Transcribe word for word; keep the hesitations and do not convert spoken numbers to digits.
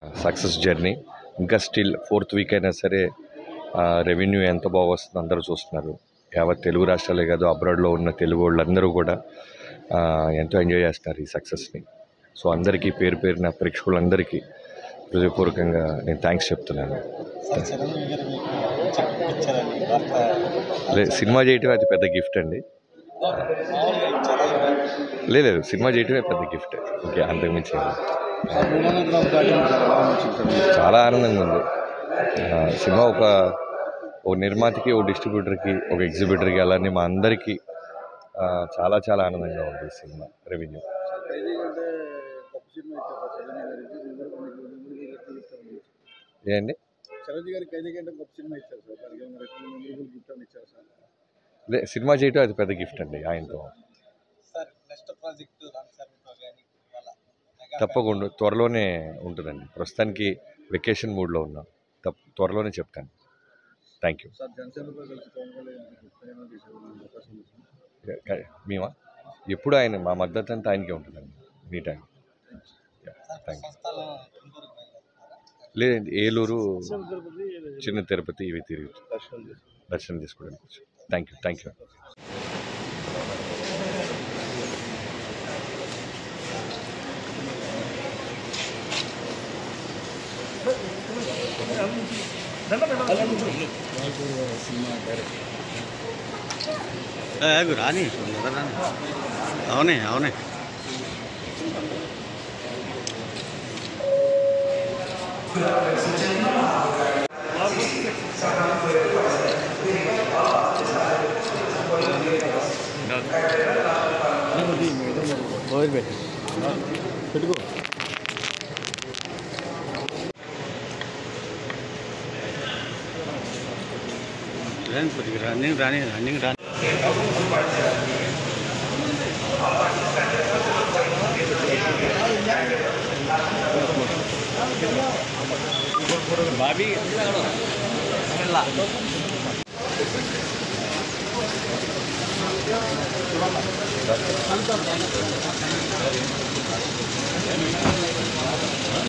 Success journey ఇంకా still fourth week అయినా సరే రెవెన్యూ ఎంత బాగా వస్తుందో అందరూ చూస్తున్నారు. యావత్ తెలుగు రాష్ట్రాలే కాదు, అబ్రాడ్లో ఉన్న తెలుగు వాళ్ళందరూ కూడా ఎంతో ఎంజాయ్ చేస్తున్నారు ఈ సక్సెస్ని. సో అందరికీ పేరు పేరున ప్రేక్షకులందరికీ హృదయపూర్వకంగా నేను థ్యాంక్స్ చెప్తున్నాను. లేదు, సినిమా చేయటమే అది పెద్ద గిఫ్ట్ అండి. లేదు లేదు సినిమా చేయటమే పెద్ద గిఫ్ట్, ఓకే, అంతకుమించి చాలా ఆనందంగా ఉంది. సినిమా ఒక ఓ నిర్మాతకి, ఓ డిస్ట్రిబ్యూటర్కి, ఒక ఎగ్జిబిటర్కి, అలానే మా అందరికీ చాలా చాలా ఆనందంగా ఉంది ఈ సినిమా రెవెన్యూ. ఏండి లే సినిమా చేయటం అది పెద్ద గిఫ్ట్ అండి ఆయనతో. తప్పకుండా త్వరలోనే ఉంటుందండి. ప్రస్తుతానికి వెకేషన్ మూడ్లో ఉన్నాం. తప్ప త్వరలోనే చెప్తాను. Thank you. మేమా ఎప్పుడు ఆయన మా మద్దతు అంతా ఆయనకే ఉంటుందండి. మీ టైం. Thank you. లేదండి, ఏలూరు, చిన్న తిరుపతి ఇవి తిరిగి దర్శనం చేసుకోవడానికి. థ్యాంక్ యూ థ్యాంక్ యూ రాని అవునే అవునే పెట్టుకో రన్నింగ్ రాని రన్నింగ్ రాని బాబీ Gracias.